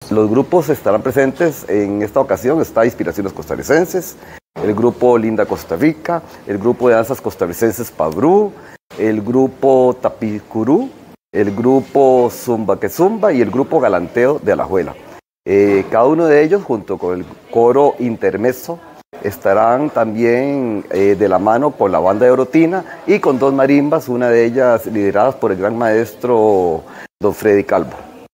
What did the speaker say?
Los grupos estarán presentes en esta ocasión, está Inspiraciones Costarricenses, el grupo Linda Costa Rica, el grupo de danzas costarricenses Pabrú, el grupo Tapicurú, el grupo Zumba que Zumba y el grupo Galanteo de Alajuela. Cada uno de ellos, junto con el coro intermeso, estarán también de la mano con la banda de Orotina y con dos marimbas, una de ellas lideradas por el gran maestro don Freddy Calvo.